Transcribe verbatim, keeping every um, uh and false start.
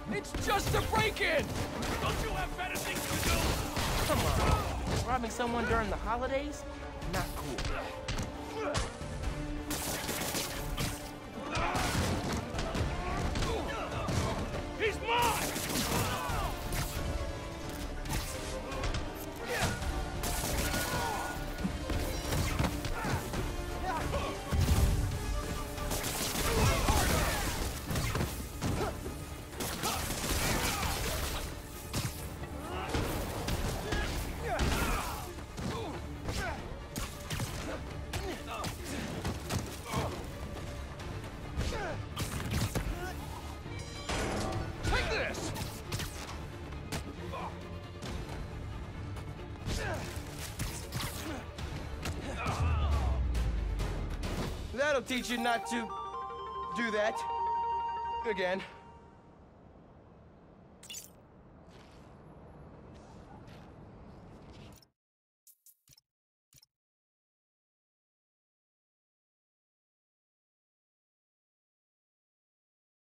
It's just a break-in! Don't you have better things to do? Come on. Robbing someone during the holidays? Not cool. He's mine! That'll teach you not to do that again.